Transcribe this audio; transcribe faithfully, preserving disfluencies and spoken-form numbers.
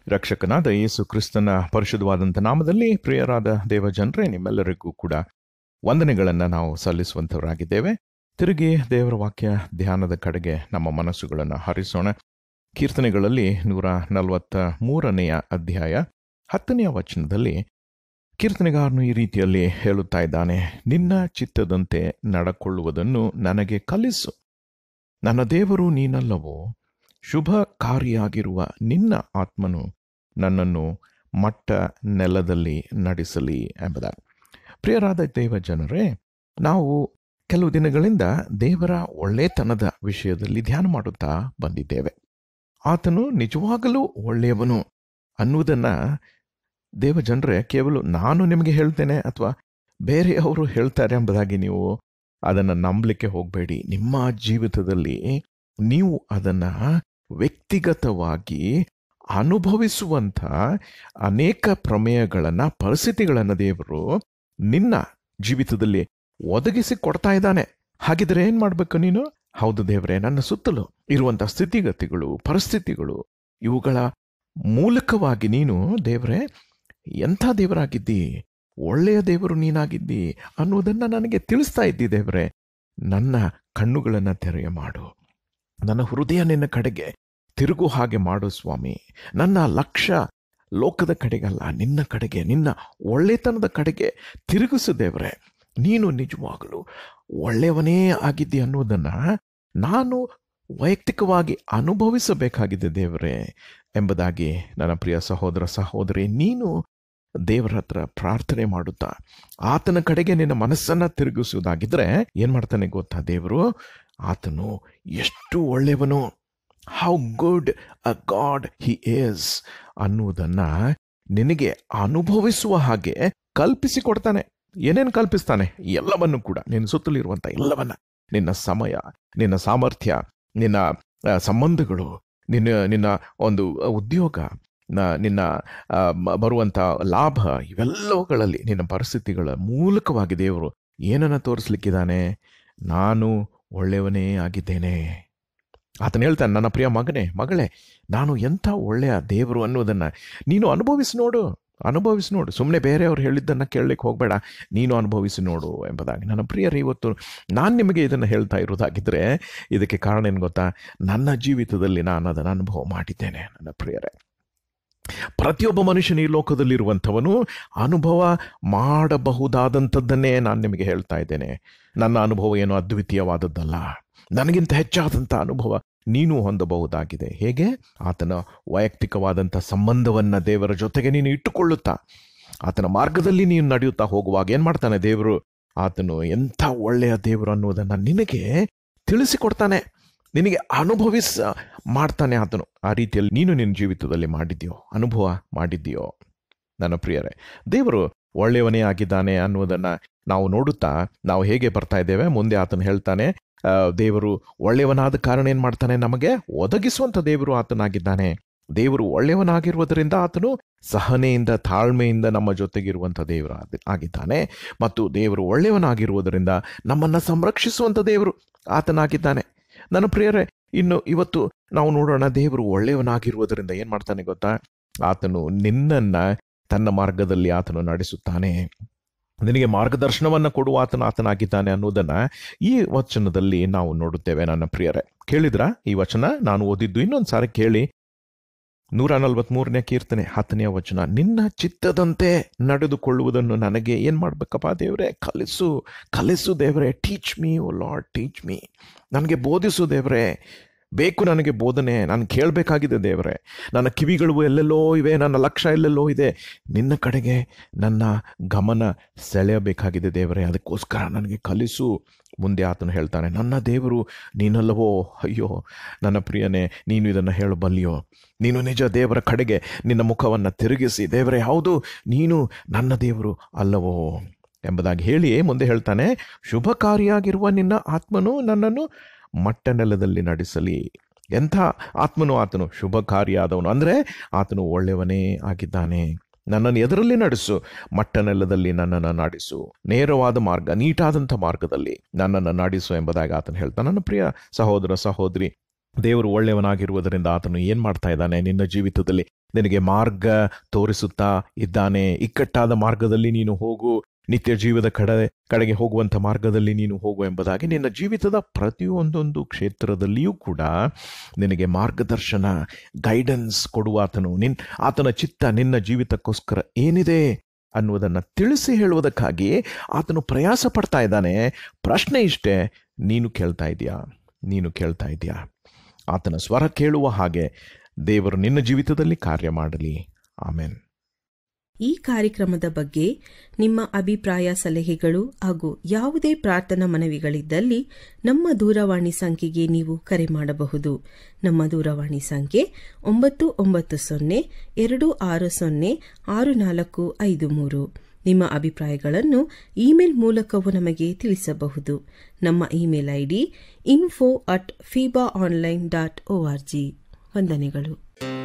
ರಕ್ಷಕನಾದ ಯೇಸು ಕ್ರಿಸ್ತನ ಪರಿಶುದ್ಧವಾದಂಥ ನಾಮದಲ್ಲಿ ಪ್ರಿಯರಾದ ದೇವಜನರೇ, ನಿಮ್ಮೆಲ್ಲರಿಗೂ ಕೂಡ ವಂದನೆಗಳನ್ನು ನಾವು ಸಲ್ಲಿಸುವಂಥವರಾಗಿದ್ದೇವೆ. ತಿರುಗಿ ದೇವರ ವಾಕ್ಯ ಧ್ಯಾನದ ಕಡೆಗೆ ನಮ್ಮ ಮನಸ್ಸುಗಳನ್ನು ಹರಿಸೋಣ. ಕೀರ್ತನೆಗಳಲ್ಲಿ ನೂರ ನಲವತ್ತ ಮೂರನೆಯ ಅಧ್ಯಾಯ ಹತ್ತನೆಯ ವಚನದಲ್ಲಿ ಕೀರ್ತನೆಗಾರನು ಈ ರೀತಿಯಲ್ಲಿ ಹೇಳುತ್ತಾ ಇದ್ದಾನೆ: ನಿನ್ನ ಚಿತ್ತದಂತೆ ನಡಕೊಳ್ಳುವುದನ್ನು ನನಗೆ ಕಲಿಸು. ನನ್ನ ದೇವರು ನೀನಲ್ಲವೋ? ಶುಭಕಾರಿಯಾಗಿರುವ ನಿನ್ನ ಆತ್ಮನು ನನ್ನನ್ನು ಮಟ್ಟ ನೆಲದಲ್ಲಿ ನಡೆಸಲಿ ಎಂಬುದಾಗಿ. ಪ್ರಿಯರಾದ ದೇವ ಜನರೇ, ನಾವು ಕೆಲವು ದಿನಗಳಿಂದ ದೇವರ ಒಳ್ಳೆತನದ ವಿಷಯದಲ್ಲಿ ಧ್ಯಾನ ಮಾಡುತ್ತಾ ಬಂದಿದ್ದೇವೆ. ಆತನು ನಿಜವಾಗಲೂ ಒಳ್ಳೆಯವನು ಅನ್ನುವುದನ್ನು ದೇವ ಜನರೇ ಕೇವಲ ನಾನು ನಿಮಗೆ ಹೇಳ್ತೇನೆ ಅಥವಾ ಬೇರೆಯವರು ಹೇಳ್ತಾರೆ ಎಂಬುದಾಗಿ ನೀವು ಅದನ್ನು ನಂಬಲಿಕ್ಕೆ ಹೋಗಬೇಡಿ. ನಿಮ್ಮ ಜೀವಿತದಲ್ಲಿ ನೀವು ಅದನ್ನು ವ್ಯಕ್ತಿಗತವಾಗಿ ಅನುಭವಿಸುವಂಥ ಅನೇಕ ಪ್ರಮೇಯಗಳನ್ನು, ಪರಿಸ್ಥಿತಿಗಳನ್ನು ದೇವರು ನಿನ್ನ ಜೀವಿತದಲ್ಲಿ ಒದಗಿಸಿ ಕೊಡ್ತಾ ಇದ್ದಾನೆ. ಹಾಗಿದ್ರೆ ಏನು ಮಾಡಬೇಕು ನೀನು? ಹೌದು ದೇವರೇ, ನನ್ನ ಸುತ್ತಲೂ ಇರುವಂಥ ಸ್ಥಿತಿಗತಿಗಳು, ಪರಿಸ್ಥಿತಿಗಳು, ಇವುಗಳ ಮೂಲಕವಾಗಿ ನೀನು ದೇವರೇ ಎಂಥ ದೇವರಾಗಿದ್ದಿ, ಒಳ್ಳೆಯ ದೇವರು ನೀನಾಗಿದ್ದಿ ಅನ್ನುವುದನ್ನು ನನಗೆ ತಿಳಿಸ್ತಾ ಇದ್ದಿ. ದೇವರೇ, ನನ್ನ ಕಣ್ಣುಗಳನ್ನು ತೆರೆಯ ಮಾಡು, ನನ್ನ ಹೃದಯ ನಿನ್ನ ಕಡೆಗೆ ತಿರುಗು ಹಾಗೆ ಮಾಡು ಸ್ವಾಮಿ. ನನ್ನ ಲಕ್ಷ್ಯ ಲೋಕದ ಕಡೆಗಲ್ಲ, ನಿನ್ನ ಕಡೆಗೆ, ನಿನ್ನ ಒಳ್ಳೆತನದ ಕಡೆಗೆ ತಿರುಗಿಸು ದೇವರೇ. ನೀನು ನಿಜವಾಗಲೂ ಒಳ್ಳೆಯವನೇ ಆಗಿದ್ದಿ ಅನ್ನೋದನ್ನು ನಾನು ವೈಯಕ್ತಿಕವಾಗಿ ಅನುಭವಿಸಬೇಕಾಗಿದೆ ದೇವರೇ ಎಂಬುದಾಗಿ ನನ್ನ ಪ್ರಿಯ ಸಹೋದರ ಸಹೋದರಿ, ನೀನು ದೇವರ ಹತ್ರ ಪ್ರಾರ್ಥನೆ ಮಾಡುತ್ತಾ ಆತನ ಕಡೆಗೆ ನಿನ್ನ ಮನಸ್ಸನ್ನು ತಿರುಗಿಸುವುದಾಗಿದ್ರೆ ಏನು ಮಾಡ್ತಾನೆ ಗೊತ್ತಾ ದೇವರು? ಆತನು ಎಷ್ಟು ಒಳ್ಳೆಯವನು, how good a God he is ಅನ್ನುವುದನ್ನು ನಿನಗೆ ಅನುಭವಿಸುವ ಹಾಗೆ ಕಲ್ಪಿಸಿಕೊಡ್ತಾನೆ. ಏನೇನು ಕಲ್ಪಿಸ್ತಾನೆ? ಎಲ್ಲವನ್ನು ಕೂಡ, ನಿನ್ನ ಸುತ್ತಲಿರುವಂಥ ಎಲ್ಲವನ್ನ, ನಿನ್ನ ಸಮಯ, ನಿನ್ನ ಸಾಮರ್ಥ್ಯ, ನಿನ್ನ ಸಂಬಂಧಗಳು, ನಿನ್ನ ನಿನ್ನ ಒಂದು ಉದ್ಯೋಗ, ನಿನ್ನ ಬರುವಂಥ ಲಾಭ, ಇವೆಲ್ಲವುಗಳಲ್ಲಿ ನಿನ್ನ ಪರಿಸ್ಥಿತಿಗಳ ಮೂಲಕವಾಗಿ ದೇವರು ಏನನ್ನು ತೋರಿಸ್ಲಿಕ್ಕಿದ್ದಾನೆ? ನಾನು ಒಳ್ಳೆಯವನೇ ಆಗಿದ್ದೇನೆ. ಆತನು ಹೇಳ್ತಾನೆ, ನನ್ನ ಪ್ರಿಯ ಮಗನೇ, ಮಗಳೇ, ನಾನು ಎಂಥ ಒಳ್ಳೆಯ ದೇವರು ಅನ್ನೋದನ್ನು ನೀನು ಅನುಭವಿಸಿ ನೋಡು, ಅನುಭವಿಸಿ ನೋಡು. ಸುಮ್ಮನೆ ಬೇರೆಯವ್ರು ಹೇಳಿದ್ದನ್ನು ಕೇಳಲಿಕ್ಕೆ ಹೋಗಬೇಡ, ನೀನು ಅನುಭವಿಸಿ ನೋಡು ಎಂಬುದಾಗಿ. ನನ್ನ ಪ್ರಿಯರೇ, ಇವತ್ತು ನಾನು ನಿಮಗೆ ಇದನ್ನು ಹೇಳ್ತಾ ಇರೋದಾಗಿದ್ದರೆ ಇದಕ್ಕೆ ಕಾರಣ ಏನು ಗೊತ್ತಾ? ನನ್ನ ಜೀವಿತದಲ್ಲಿ ನಾನು ಅದನ್ನು ಅನುಭವ ಮಾಡಿದ್ದೇನೆ. ನನ್ನ ಪ್ರಿಯರೇ, ಪ್ರತಿಯೊಬ್ಬ ಮನುಷ್ಯನ ಈ ಲೋಕದಲ್ಲಿರುವಂಥವನು ಅನುಭವ ಮಾಡಬಹುದಾದಂಥದ್ದನ್ನೇ ನಾನು ನಿಮಗೆ ಹೇಳ್ತಾ ಇದ್ದೇನೆ. ನನ್ನ ಅನುಭವ ಏನೋ ಅದ್ವಿತೀಯವಾದದ್ದಲ್ಲ, ನನಗಿಂತ ಹೆಚ್ಚಾದಂಥ ಅನುಭವ ನೀನು ಹೊಂದಬಹುದಾಗಿದೆ. ಹೇಗೆ? ಆತನ ವೈಯಕ್ತಿಕವಾದಂಥ ಸಂಬಂಧವನ್ನು ದೇವರ ಜೊತೆಗೆ ನೀನು ಇಟ್ಟುಕೊಳ್ಳುತ್ತಾ ಆತನ ಮಾರ್ಗದಲ್ಲಿ ನೀನು ನಡೆಯುತ್ತಾ ಹೋಗುವಾಗ ಏನು ಮಾಡ್ತಾನೆ ದೇವರು? ಆತನು ಎಂಥ ಒಳ್ಳೆಯ ದೇವರು ಅನ್ನೋದನ್ನು ನಿನಗೆ ತಿಳಿಸಿಕೊಡ್ತಾನೆ, ನಿನಗೆ ಅನುಭವಿಸ ಮಾಡ್ತಾನೆ ಆತನು. ಆ ರೀತಿಯಲ್ಲಿ ನೀನು ನಿನ್ನ ಜೀವಿತದಲ್ಲಿ ಮಾಡಿದ್ಯೋ, ಅನುಭವ ಮಾಡಿದ್ದೀಯೋ? ನನ್ನ ಪ್ರಿಯರೇ, ದೇವರು ಒಳ್ಳೆಯವನೇ ಆಗಿದ್ದಾನೆ ಅನ್ನುವುದನ್ನು ನಾವು ನೋಡುತ್ತಾ ನಾವು ಹೇಗೆ ಬರ್ತಾ ಇದ್ದೇವೆ. ಮುಂದೆ ಆತನು ಹೇಳ್ತಾನೆ, ದೇವರು ಒಳ್ಳೆಯವನಾದ ಕಾರಣ ಏನು ಮಾಡ್ತಾನೆ? ನಮಗೆ ಒದಗಿಸುವಂಥ ದೇವರು ಆತನಾಗಿದ್ದಾನೆ. ದೇವರು ಒಳ್ಳೆಯವನಾಗಿರುವುದರಿಂದ ಆತನು ಸಹನೆಯಿಂದ, ತಾಳ್ಮೆಯಿಂದ ನಮ್ಮ ಜೊತೆಗಿರುವಂಥ ದೇವರು ಆಗಿದ್ದಾನೆ. ಮತ್ತು ದೇವರು ಒಳ್ಳೆಯವನಾಗಿರುವುದರಿಂದ ನಮ್ಮನ್ನು ಸಂರಕ್ಷಿಸುವಂಥ ದೇವರು ಆತನಾಗಿದ್ದಾನೆ. ನನ್ನ ಪ್ರಿಯರೇ, ಇನ್ನು ಇವತ್ತು ನಾವು ನೋಡೋಣ, ದೇವರು ಒಳ್ಳೆಯವನಾಗಿರುವುದರಿಂದ ಏನು ಮಾಡ್ತಾನೆ ಗೊತ್ತಾ? ಆತನು ನಿನ್ನನ್ನು ತನ್ನ ಮಾರ್ಗದಲ್ಲಿ ಆತನು ನಡೆಸುತ್ತಾನೆ, ನಿನಗೆ ಮಾರ್ಗದರ್ಶನವನ್ನು ಕೊಡುವ ಆತನ ಆತನಾಗಿದ್ದಾನೆ ಅನ್ನೋದನ್ನು ಈ ವಚನದಲ್ಲಿ ನಾವು ನೋಡುತ್ತೇವೆ. ನನ್ನ ಪ್ರಿಯರೇ, ಕೇಳಿದ್ರಾ ಈ ವಚನ? ನಾನು ಓದಿದ್ದು ಇನ್ನೊಂದು ಸಾರಿ ಕೇಳಿ. ನೂರ ನಲ್ವತ್ಮೂರನೇ ಕೀರ್ತನೆ ಹತ್ತನೆಯ ವಚನ: ನಿನ್ನ ಚಿತ್ತದಂತೆ ನಡೆದುಕೊಳ್ಳುವುದನ್ನು ನನಗೆ ಏನು ಮಾಡಬೇಕಪ್ಪ ದೇವರೇ? ಕಲಿಸು, ಕಲಿಸು ದೇವರೇ. Teach me O Lord, teach me. ನನಗೆ ಬೋಧಿಸು ದೇವರೇ, ಬೇಕು ನನಗೆ ಬೋಧನೆ, ನಾನು ಕೇಳಬೇಕಾಗಿದೆ ದೇವರೇ. ನನ್ನ ಕಿವಿಗಳು ಎಲ್ಲೆಲ್ಲೋ ಇವೆ, ನನ್ನ ಲಕ್ಷ್ಯ ಎಲ್ಲೆಲ್ಲೋ ಇದೆ, ನಿನ್ನ ಕಡೆಗೆ ನನ್ನ ಗಮನ ಸೆಳೆಯಬೇಕಾಗಿದೆ ದೇವರೇ, ಅದಕ್ಕೋಸ್ಕರ ನನಗೆ ಕಲಿಸು. ಮುಂದೆ ಆತನು ಹೇಳ್ತಾನೆ, ನನ್ನ ದೇವರು ನೀನಲ್ಲವೋ? ಅಯ್ಯೋ ನನ್ನ ಪ್ರಿಯನೇ, ನೀನು ಇದನ್ನು ಹೇಳಬಲ್ಲಿಯೋ? ನೀನು ನಿಜ ದೇವರ ಕಡೆಗೆ ನಿನ್ನ ಮುಖವನ್ನು ತಿರುಗಿಸಿ, ದೇವರೇ ಹೌದು ನೀನು ನನ್ನ ದೇವರು ಅಲ್ಲವೋ ಎಂಬುದಾಗಿ ಹೇಳಿ ಮುಂದೆ ಹೇಳ್ತಾನೆ, ಶುಭಕಾರಿಯಾಗಿರುವ ನಿನ್ನ ಆತ್ಮನು ನನ್ನನ್ನು ಮಟ್ಟ ನೆಲದಲ್ಲಿ ನಡೆಸಲಿ. ಎಂಥ ಆತ್ಮನು ಆತನು? ಶುಭಕಾರಿಯಾದವನು, ಅಂದರೆ ಆತನು ಒಳ್ಳೆಯವನೇ ಆಗಿದ್ದಾನೆ. ನನ್ನನ್ನು ಎದರಲ್ಲಿ ನಡೆಸು? ಮಟ್ಟ ನೆಲದಲ್ಲಿ ನನ್ನನ್ನು ನಡೆಸು, ನೇರವಾದ ಮಾರ್ಗ, ನೀಟಾದಂಥ ಮಾರ್ಗದಲ್ಲಿ ನನ್ನನ್ನು ನಡೆಸು ಎಂಬುದಾಗಿ ಆತನು ಹೇಳ್ತಾನೆ. ನನ್ನ ಪ್ರಿಯ ಸಹೋದರ ಸಹೋದರಿ, ದೇವರು ಒಳ್ಳೆಯವನಾಗಿರುವುದರಿಂದ ಆತನು ಏನು ಮಾಡ್ತಾ ಇದ್ದಾನೆ? ನಿನ್ನ ಜೀವಿತದಲ್ಲಿ ನಿನಗೆ ಮಾರ್ಗ ತೋರಿಸುತ್ತಾ ಇದ್ದಾನೆ. ಇಕ್ಕಟ್ಟಾದ ಮಾರ್ಗದಲ್ಲಿ ನೀನು ಹೋಗು, ನಿತ್ಯ ಜೀವದ ಕಡೆ ಕಡೆಗೆ ಹೋಗುವಂಥ ಮಾರ್ಗದಲ್ಲಿ ನೀನು ಹೋಗು ಎಂಬುದಾಗಿ ನಿನ್ನ ಜೀವಿತದ ಪ್ರತಿಯೊಂದೊಂದು ಕ್ಷೇತ್ರದಲ್ಲಿಯೂ ಕೂಡ ನಿನಗೆ ಮಾರ್ಗದರ್ಶನ, ಗೈಡೆನ್ಸ್ ಕೊಡುವ ಆತನು. ನಿನ್ ಆತನ ಚಿತ್ತ ನಿನ್ನ ಜೀವಿತಕ್ಕೋಸ್ಕರ ಏನಿದೆ ಅನ್ನುವುದನ್ನು ತಿಳಿಸಿ ಹೇಳುವುದಕ್ಕಾಗಿ ಆತನು ಪ್ರಯಾಸ ಪಡ್ತಾ ಇದ್ದಾನೆ. ಪ್ರಶ್ನೆ ಇಷ್ಟೇ, ನೀನು ಕೇಳ್ತಾ ಇದೆಯಾ? ನೀನು ಕೇಳ್ತಾ ಇದೆಯಾ? ಆತನ ಸ್ವರ ಕೇಳುವ ಹಾಗೆ ದೇವರು ನಿನ್ನ ಜೀವಿತದಲ್ಲಿ ಕಾರ್ಯ ಮಾಡಲಿ. ಆಮೆನ್. ಈ ಕಾರ್ಯಕ್ರಮದ ಬಗ್ಗೆ ನಿಮ್ಮ ಅಭಿಪ್ರಾಯ, ಸಲಹೆಗಳು ಹಾಗೂ ಯಾವುದೇ ಪ್ರಾರ್ಥನಾ ಮನವಿಗಳಿದ್ದಲ್ಲಿ ನಮ್ಮ ದೂರವಾಣಿ ಸಂಖ್ಯೆಗೆ ನೀವು ಕರೆ ಮಾಡಬಹುದು. ನಮ್ಮ ದೂರವಾಣಿ ಸಂಖ್ಯೆ ಒಂಬತ್ತು ಒಂಬತ್ತು ಸೊನ್ನೆ ಎರಡು ಆರು ಸೊನ್ನೆ ಆರು ನಾಲ್ಕು ಐದು ಮೂರು. ನಿಮ್ಮ ಅಭಿಪ್ರಾಯಗಳನ್ನು ಇಮೇಲ್ ಮೂಲಕವೂ ನಮಗೆ ತಿಳಿಸಬಹುದು. ನಮ್ಮ email ID info at FEBA online dot O R G. ವಂದನೆಗಳು.